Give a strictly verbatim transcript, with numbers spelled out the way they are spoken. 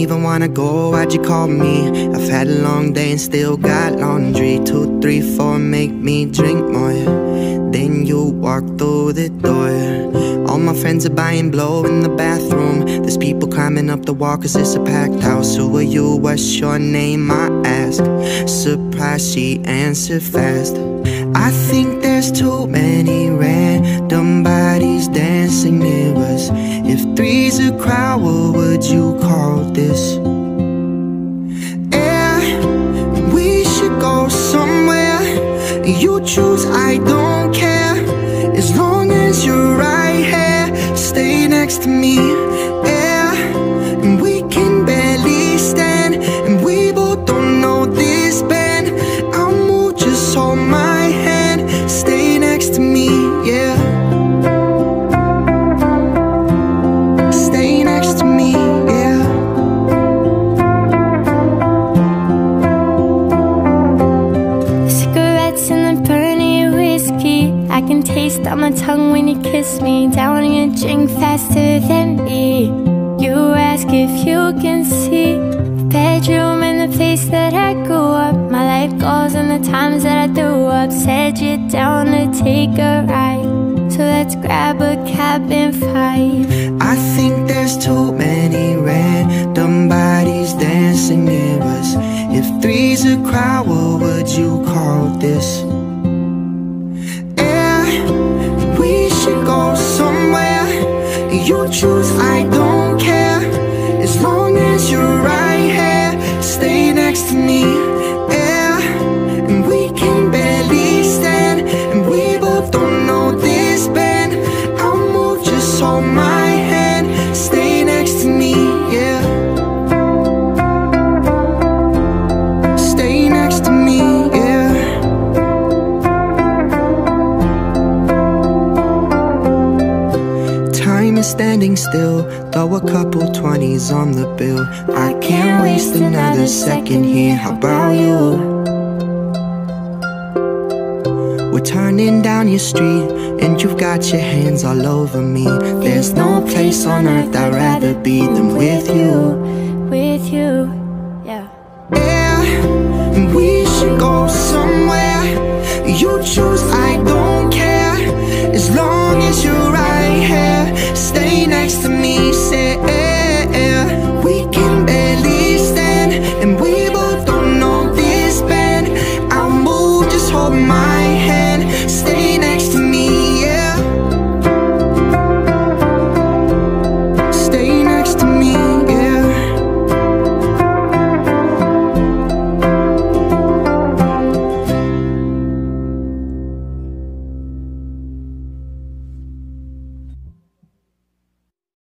even wanna go, why'd you call me? I've had a long day and still got laundry. Two, three, four, make me drink more. Then you walk through the door. All my friends are buying blow in the bathroom. There's people climbing up the wall cause it's a packed house. Who are you, what's your name, I ask. Surprised she answered fast. I think there's too many random bodies dancing near us. If three's a crowd, what would you call this? Yeah, we should go somewhere. You choose, I don't care. As long as you're right here, stay next to me. Yeah, and we can barely stand, and we both don't know this band. I'll move, just hold my hand. Stay next to me, yeah. Stay next to me, yeah. The cigarettes and the burning whiskey, I can taste on my tongue when you kiss me. Down your drink faster than me. You ask if you can see the bedroom and the place that I grew up, my life goals and the times that I threw up. Said you're down to take a ride, so let's grab a cab and fight. I think there's too many random bodies dancing near us. If three's a crowd, what would you call this? Yeah, we should go somewhere. You choose, I don't care. As long as you're right here, stay next to me. Yeah, and we can barely stand, and we both don't know this band. I'll move, just hold my hand. Stay next to me, yeah. Stay next to me, yeah. Time is standing still, throw a couple twenties on the bill. I can't waste another second here, how about you? We're turning down your street, and you've got your hands all over me. There's no place on earth I'd rather be than with you. With you, yeah. Yeah, and we should go somewhere. You choose,